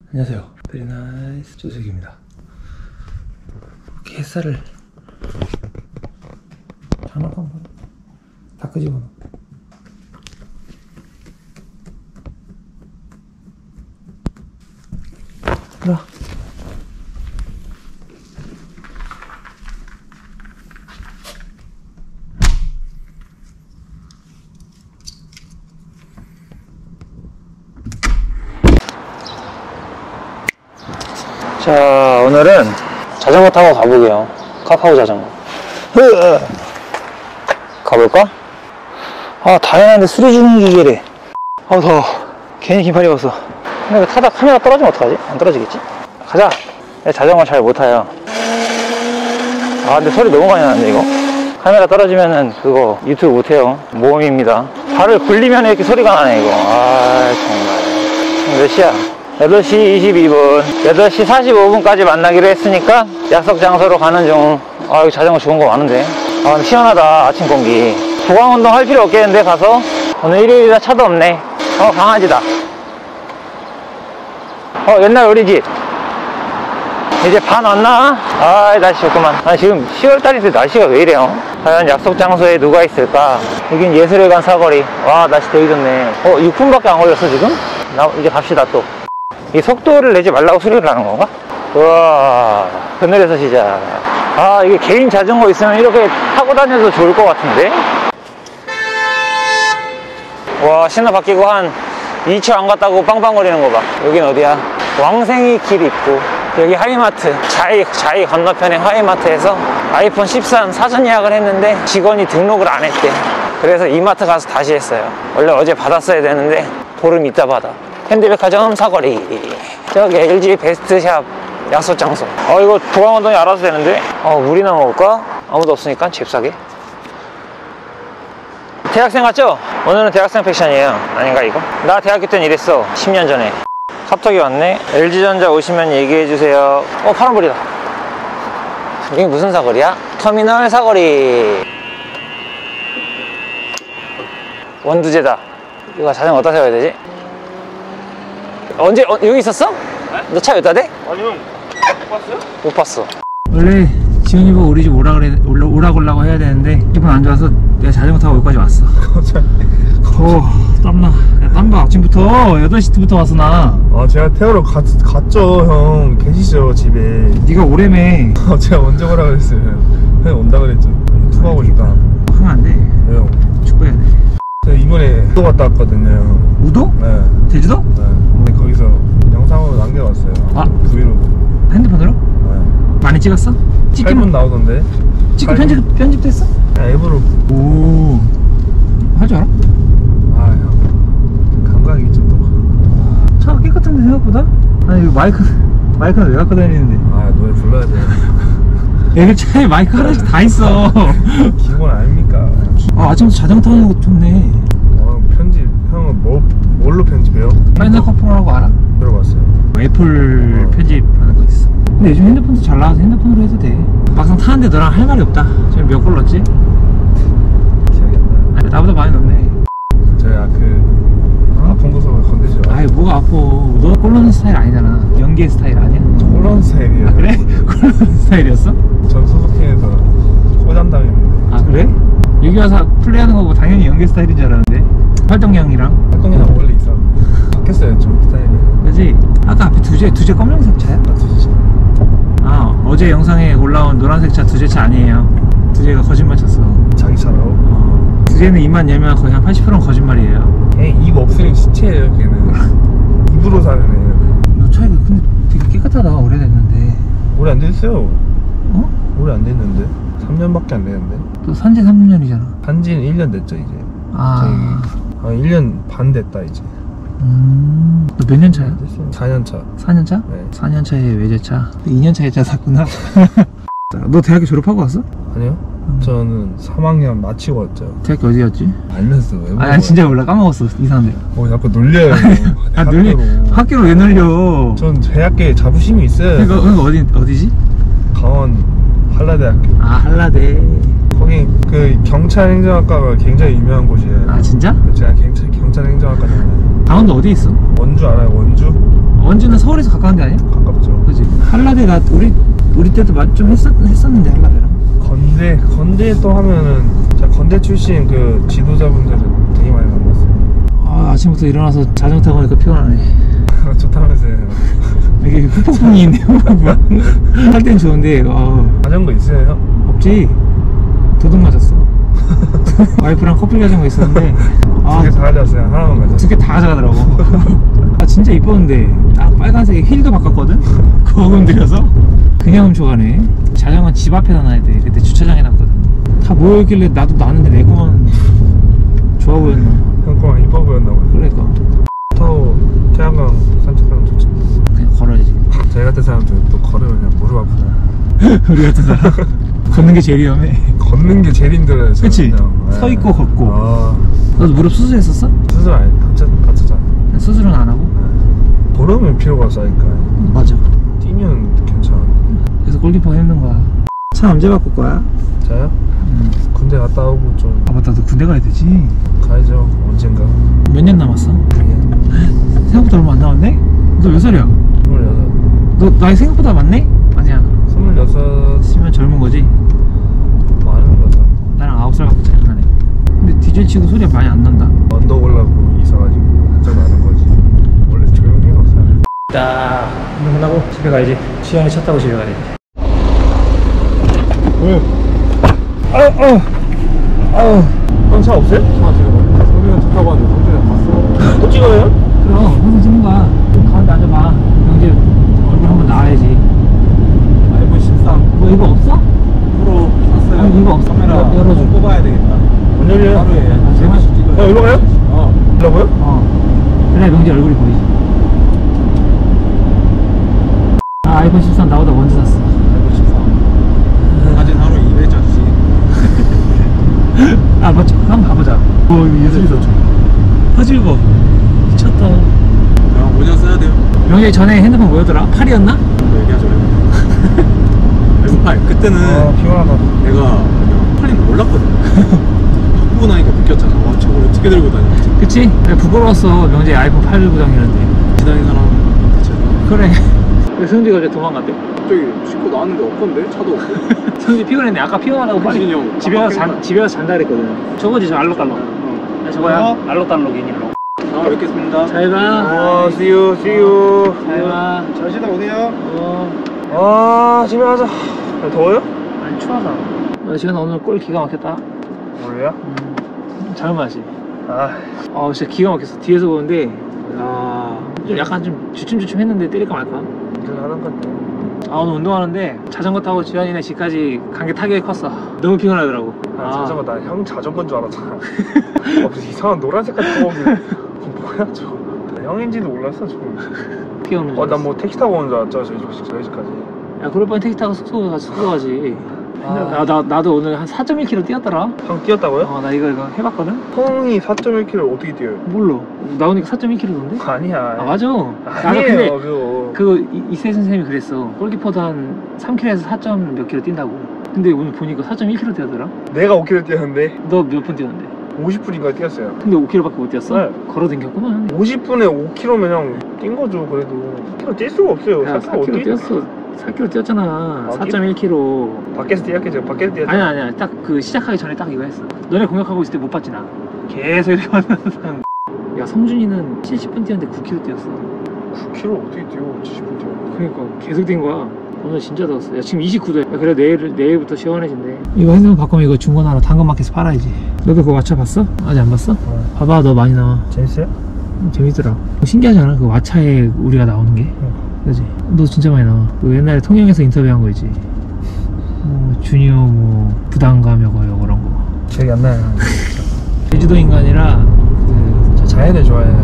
안녕하세요. 베리나이스 조석입니다. 이렇게 햇살을 장난감 다 끄집어놓고 들어와. 자, 오늘은 자전거 타고 가보게요. 카카오 자전거. 가볼까? 아, 다양한데 수리 중인 기계래. 아우, 더워. 괜히 긴팔 입었어. 근데 타다 카메라 떨어지면 어떡하지? 안 떨어지겠지? 가자. 내가 자전거 잘 못 타요. 아, 근데 소리 너무 많이 나는데, 이거? 카메라 떨어지면은 그거 유튜브 못해요. 모험입니다. 발을 굴리면 이렇게 소리가 나네, 이거. 아, 정말. 몇 시야? 8시 22분 8시 45분까지 만나기로 했으니까 약속 장소로 가는 중. 아, 여기 자전거 좋은 거 많은데. 아, 근데 시원하다. 아침 공기. 보강운동 할 필요 없겠는데 가서. 오늘 일요일이라 차도 없네. 강아지다. 옛날 우리 집 이제 반 왔나? 아, 날씨 좋구만. 아, 지금 10월달인데 날씨가 왜 이래요? 과연 약속 장소에 누가 있을까? 여긴 예술회관 사거리. 와, 날씨 되게 좋네. 6분밖에 안 걸렸어 지금? 이제 갑시다. 또 이 속도를 내지 말라고 소리를 하는 건가? 우와, 그늘에서 시작. 아, 이게 개인 자전거 있으면 이렇게 타고 다녀도 좋을 것 같은데? 와, 신호 바뀌고 한 2초 안 갔다고 빵빵거리는 거 봐. 여긴 어디야? 왕생이 길 있고, 여기 하이마트, 자이 건너편에 하이마트에서 아이폰 13 사전 예약을 했는데 직원이 등록을 안 했대. 그래서 이마트 가서 다시 했어요. 원래 어제 받았어야 되는데 보름 있다 받아. 현대백화점 사거리. 저기 LG 베스트샵 약속 장소. 이거 보강운동이 알아서 되는데. 물이나 먹을까? 아무도 없으니까 잽싸게. 대학생 같죠? 오늘은 대학생 패션이에요. 아닌가 이거? 나 대학교 땐 이랬어. 10년 전에. 카톡이 왔네. LG전자 오시면 얘기해주세요. 파란불이다. 이게 무슨 사거리야? 터미널 사거리. 원두제다. 이거 자전거 어디다 세워야 되지? 언제 여기 있었어? 네? 너 차 여기다 대? 아니요. 못 봤어요? 못 봤어. 원래 지훈이 보고 우리 집 오라고 해야 되는데 기분 안 좋아서 내가 자전거 타고 여기까지 왔어. 땀나. 땀봐. 아침부터 8시부터 왔어 나. 제가 태우러 갔죠. 형 계시죠 집에. 네가 오래매. 제가 언제 오라 그랬어요. 형 온다 그랬죠. 유튜브 하고 싶다. 하면 안 돼. 왜요? 축구 해야 돼. 제가 이번에 우도 갔다 왔거든요. 우도? 네. 제주도? 네. 근데 거기서 영상으로 남겨왔어요. 브이로그. 핸드폰으로? 네. 많이 찍었어? 8분 나오던데. 찍고 편집됐어? 앱으로. 오, 할 줄 알아? 형 감각이 좀 더. 차가 깨끗한데 생각보다? 아니, 이거 마이크는 왜 갖고 다니는데? 노래 불러야 돼. 여기 차에 마이크 하나씩 다 있어. 기본 아닙니까? 아침부터 자전거 타는 거 좋네. 편집. 형은 뭘로 편집해요? 파이널 컷프로라고 알아? 들어봤어요. 애플 편집하는 거 있어. 근데 요즘 핸드폰도 잘 나와서 핸드폰으로 해도 돼. 막상 타는데 너랑 할 말이 없다. 지금 몇 골 넣었지? 기억이 안 나요. 아니, 나보다 많이 넣네. 제가 아픈 구석을 건드죠. 아이, 뭐가 아파. 너 골 넣는 스타일 아니잖아. 연기의 스타일 아니야? 콜런 스타일이에요. 그래? 골 넣는 스타일이었어? 전 소속팀에서 코담당했는데. 그래? 여기 와서 플레이하는 거고 당연히 연기 스타일인 줄 알았는데. 활동량이랑 활동량 원래 있었는데 바뀌었어요 좀 스타일이. 그지? 아까 앞에 두제 검정색 차야? 맞으시죠? 어제 영상에 올라온 노란색 차 두제 차 아니에요. 두제가 거짓말 쳤어. 자기 차라고? 두제는 입만 열면 거의 한 80%는 거짓말이에요. 입 없으니 시체예요 걔는. 입으로 사는 애예요. 너 차가 근데 되게 깨끗하다. 오래됐는데. 오래 안 됐어요. 오래 안 됐는데 3년밖에 안 됐는데. 또 산지 3년이잖아. 산지는 1년 됐죠 이제. 1년 반 됐다 이제. 너 몇 년 차야? 4년 차. 4년 차? 네. 4년 차에 외제차. 2년 차에 차 샀구나. 너 대학교 졸업하고 왔어? 아니요. 저는 3학년 마치고 왔죠. 대학교 어디였지? 알면서 왜 물어봐요? 아니 진짜 몰라. 까먹었어. 이상한데. 자꾸 놀려요. 학교로 왜 놀려? 전 대학교에 자부심이 있어요. 그러니까 어디지? 강원 한라대학교. 한라대. 거기 그 경찰 행정학과가 굉장히 유명한 곳이에요. 아 진짜? 제가 경찰 행정학과잖아요. 강원도 어디 있어? 원주 알아요? 원주? 원주는 서울에서 가까운 데 아니야? 가깝죠. 그지? 한라대 나 우리 때도 좀 했었는데 한라대랑. 건대 또 하면은 제가 건대 출신 그 지도자분들은 되게 많이 만났어요. 아 아침부터 일어나서 자전거 타고 가니까 피곤하네. 좋다면서요. 이게 후폭풍이 있네. 할 땐 좋은데 자전거 있어요 형? 없지. 도둑 맞았어. 와이프랑 커플 자전거 있었는데 두 개 다 가져왔어요. 하나만 가져. 두 개 다 가져가더라고. 아 진짜 이뻤는데 딱 빨간색 힐도 바꿨거든? 그거 들여서 그냥 훔쳐가네. 자전거 집 앞에다 놔야 돼. 그때 주차장에 놨거든. 다 모여있길래 나도 놨는데 내 거만 좋아 보였나. 형 거만 이뻐 보였나 봐요. 그러니까 타고 태양광 산책하면 좋죠. 그냥 걸어야지. 저희 같은 사람들 또 걸으면 그냥 무릎 아프나. 우리 같은 사람 걷는 게 제일 위험해. 걷는 게 제일 힘들어요. 저는 그치? 그냥. 서 있고 걷고. 아, 너도 무릎 수술했었어? 수술 아니 다쳤잖아. 수술은 안 하고? 걸으면 피로가 쌓이니까 맞아. 뛰면 괜찮아. 그래서 골키퍼가 힘든 거야. 차 언제 바꿀 거야? 저요? 군대 갔다 오고 좀 아 맞다, 너 군대 가야 되지. 가야죠. 언젠가. 몇 년 남았어? 생각보다 얼마 안 남았네? 너 몇 살이야? 26. 너 나이 생각보다 많네? 아니야. 26 시면 젊은 거지. 많은 거죠. 나랑 9살밖에 차이 안 나네. 근데 디젤 치고 소리가 많이 안 난다. 언덕 올라고 있어가지고 살짝 나는 거지. 원래 조용해요 사람. 딱 운동 끝나고 집에 가야지. 시간이 차 타고 집에 가야지. 왜? 형 차 없어요? 차 지금 성준이 차 타고 왔는데 성준이 봤어? 또 찍어요? 그럼 항상 찍는 거야. 좀 가운데 앉아봐. 형제 얼굴 한번 나와야지. 아이폰 13 뭐 이거 없어? 프로 샀어요. 아니, 이거 없어. 카메라 열어줘. 좀 뽑아야 되겠다. 문 열려요? 하루에 한 3번씩 찍어요. 형 일로 가요? 어. 일로 가요? 그래 명재 얼굴이 보이지. 아 아이폰 13 나보다 먼저 샀어. 아이폰 13 사진 하루 200장씩. 아 맞죠? 한번 봐보자. 이거 예술이다. 화질 봐. 미쳤다. 야 5년 써야 돼요. 명재 전에 핸드폰 뭐였더라? 8이었나? 뭐 얘기하죠. S8 그때는 피곤하다. 내가 팔린 거 몰랐거든. 바꾸고 나니까 느꼈잖아. 와 저걸 어떻게 들고 다녔지. 그치? 내가 부끄러웠어. 명재 아이폰 8 들고 다니는데. 지나는 사람 대체 그래. 왜 성지가 이제 도망갔대? 갑자기 싣고 나왔는데 없던데? 차도 없고. 성지 피곤했네. 아까 피곤하다고 빨리 성진이 형 집에 가서 잔다 그랬거든. 저거지 저 알록달록. 아, 저거야? 알록달록이니로. 다음에 뵙겠습니다. 잘 가. see you. 잘 가. 잘 쉬다 오세요. 아 집에 가자. 더워요? 아니 추워서. 지금 오늘 골 기가 막혔다. 원래요? 잘 마시. 아 진짜 기가 막혔어. 뒤에서 보는데 좀 약간 좀 주춤주춤했는데 때릴까 말까. 운전하는 것 같아. 오늘 운동하는데 자전거 타고 지환이네 집까지 간 게 타격이 컸어. 너무 피곤하더라고. 자전거 나 형 자전거인 줄 알았잖아. 무슨 이상한 노란 색깔 타고길. 뭐야 저거. 형인지도 몰랐어 지금. 피곤한 줄 알았어. 난 뭐 택시 타고 오는 줄 알았죠 저희 집까지. 야 그럴 바엔 택시 타고 숙소 가지. 아. 나도 오늘 한 4.1km 뛰었더라. 형 뛰었다고요? 나 이거 해봤거든? 형이 4.1km 어떻게 뛰어요? 몰라. 나오니까 4.1km던데? 아니야. 맞아. 아니에요 그거. 이세 선생님이 그랬어. 골키퍼도 한 3km에서 4. 몇 km 뛴다고. 근데 오늘 보니까 4.1km 뛰었더라. 내가 5km 뛰었는데 너 몇 분 뛰었는데? 50분인가 뛰었어요. 근데 5km밖에 못 뛰었어? 네. 걸어 댕겼구만. 50분에 5km면 형 뛴 거죠 그래도. 5km 뛸 수가 없어요. 야 4km 4km 뛰었어. 4km 뛰었잖아. 4.1km. 밖에서 뛰었겠죠. 밖에서 뛰었죠. 아니야. 딱 그 시작하기 전에 딱 이거 했어. 너네 공격하고 있을 때 못 봤지 나. 계속 이렇게 만나서. 야 성준이는 70분 뛰었는데 9km 뛰었어. 9km 어떻게 뛰어? 70분 뛰어. 그러니까 계속 뛴 거야. 오늘 진짜 더웠어. 야 지금 29도야. 야, 그래 내일부터 시원해진대. 이거 핸드폰 바꾸면 이거 중고나라 당근마켓에서 팔아야지. 너도 그거 왓챠 봤어? 아직 안 봤어? 봐봐 너 많이 나와. 재밌어요? 재밌더라. 신기하지 않아? 그 왓챠에 우리가 나오는 게. 그지? 너 진짜 많이 나와. 그 옛날에 통영에서 인터뷰한 거 있지. 주니어 부담감 이거 그런 거. 기억이 안 나요. 제주도 인간이라 저 자연을 좋아해요.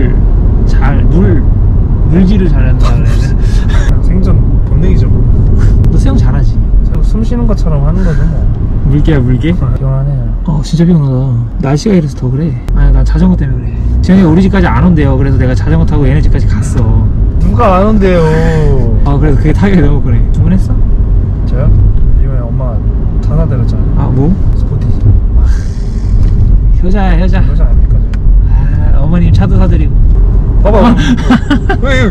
물질을 잘한다 그래야 되나? 생존 본능이죠. 너 수영 잘하지? 숨 쉬는 것처럼 하는 거죠 뭐. 물개야 물개? 피곤하네요. 진짜 피곤하다. 날씨가 이래서 더 그래. 아니 난 자전거 때문에 그래. 지현이가 우리 집까지 안 온대요. 그래서 내가 자전거 타고 얘네 집까지 갔어. 누가 안 온대요. 그래서 그게 타격이 너무 그래. 주문했어? 저요? 이번에 엄마 전화 드렸잖아요. 뭐? 스포티지. 효자야 효자. 여자 아닙니까 저? 아, 어머님 차도 사드리고. 봐봐. 왜?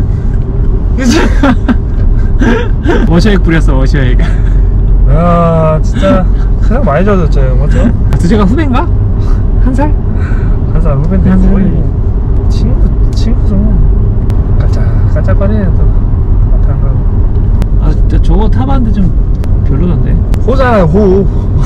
워셔액 뿌렸어 워셔액. 야 진짜 세상 많이 좋아졌죠 형, 맞죠? 두제가 후배인가? 한 살? 한 살 후배인데 한 살. 거의 뭐 친구죠. 깔짝깔짝거리네 또 앞에 안 가고. 아 진짜 저거 타봤는데 좀 별로던데. 호잖아요 호.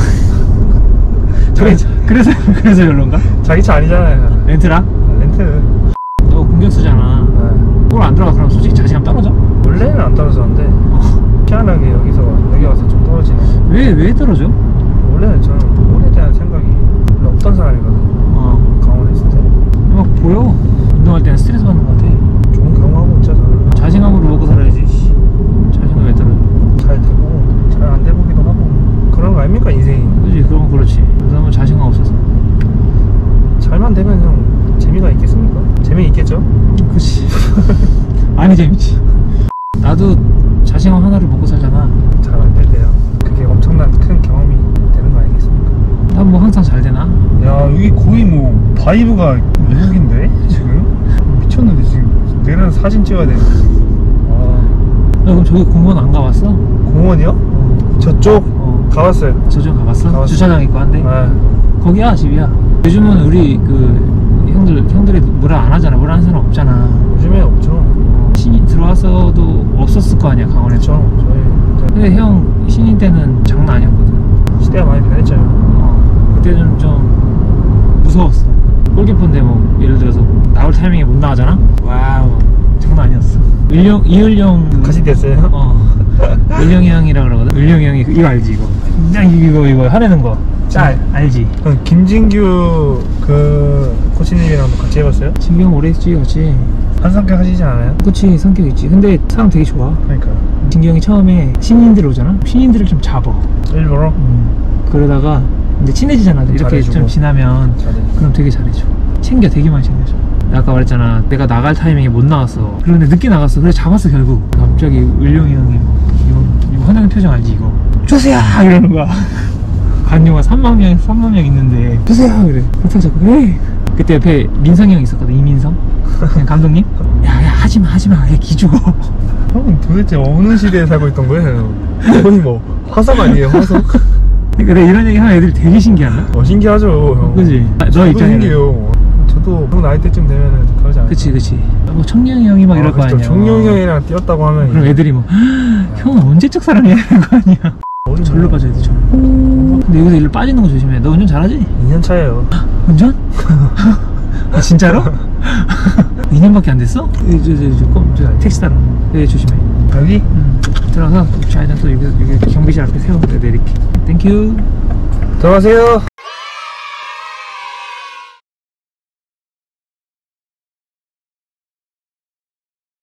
그래서 별론가? 자기 차 아니잖아요. 렌트라? 렌트. 너 공격수잖아. 골 안 들어가 그럼 솔직히 자신감 떨어져? 원래는 안 떨어졌는데 희한하게 여기 와서 좀 떨어지네. 왜 떨어져? 원래는 저는 골에 대한 생각이 별로 없던 사람이거든. 강원에 있을 때. 막 보여. 운동할 때는 스트레스 받는 것 같아. 좋은 경험하고 있죠 저는. 자신감으로 먹고 살아야지. 씨. 자신감 왜 떨어져? 잘 되고 잘 안 돼보기도 하고 그런 거 아닙니까 인생이. 그지 그건 그렇지. 그러면 자신감 없어서. 잘만 되면 형 재미가 있겠습니까? 재미 있겠죠? 그치. 많이 재밌지. 나도 자신감 하나로 먹고 살잖아. 잘 안 될 때요. 그게 엄청난 큰 경험이 되는 거 아니겠습니까? 난 뭐 항상 잘 되나? 야 여기 거의 뭐 바이브가 외국인데 지금? 미쳤는데 지금 내려는 사진 찍어야 되는데 지금. 와. 너 그럼 저기 공원 안 가봤어? 공원이요? 저쪽? 가봤어요. 저쪽 가봤어? 가봤어. 주차장 있고 한데? 네. 거기야 집이야. 요즘은 우리 형들이 뭐라 안 하잖아. 뭐라 하는 사람 없잖아. 요즘에 없죠. 신인 들어와서도 없었을 거 아니야 강원에. 그렇죠. 저희 근데 형 신인 때는 장난 아니었거든. 시대가 많이 변했죠. 그때는 좀 무서웠어. 골키퍼인데 뭐 예를 들어서 나올 타이밍에 못 나가잖아. 와우 장난 아니었어. 이을령 같이 됐어요? 을령이 형이라 그러거든. 을령이 형이 이거 알지 이거. 그냥 이거 화내는 거. 짤 알지. 그럼 김진규 그 코치님이랑도 같이 해봤어요? 진경 오래 했지 같이. 한 성격 하시지 않아요? 그치 성격 있지. 근데 사람 되게 좋아. 그러니까요. 진경이 처음에 신인들 오잖아. 신인들을 좀 잡아. 일부러? 그러다가 이제 친해지잖아. 이렇게 잘해주고. 좀 지나면 잘해주고. 그럼 되게 잘해줘. 되게 많이 챙겨줘. 아까 말했잖아. 내가 나갈 타이밍에 못 나갔어. 그런데 늦게 나갔어. 그래서 잡았어 결국. 갑자기 을룡이 형이 이거 화나는 표정 알지 이거. 주세요 이러는 거야. 관료가 3만 명 있는데 주세요 그래. 그렇다고 자꾸 왜? 그때 옆에 민성이 형 있었거든. 이민성 그냥 감독님. 야 하지마 얘 기죽어. 형은 도대체 어느 시대에 살고 있던 거예요? 거의 뭐 화석 아니에요 화석? 그러니까 내가 이런 얘기 하면 애들이 되게 신기하나? 신기하죠 형. 그지? 너 저도 입장에는 신기해요. 저도 형 나이 때쯤 되면은 그러지 않아요? 그치 뭐 청룡이 형이 막 이럴 거 아니야. 청룡이 형이랑 뛰었다고 하면 그럼 애들이 뭐 형은 언제적 사람이야 이럴 거 아니야. 절로 빠져 애들 절로. 근데 여기서 일로 빠지는 거 조심해. 너 운전 잘하지? 2년 차예요. 운전? 아 진짜로? 2년밖에 안 됐어? 저 택시 따라. 네 조심해. 여기? 들어가서 좌회전 또 여기 경비실 앞에 세워 내릴게. 땡큐. 들어가세요.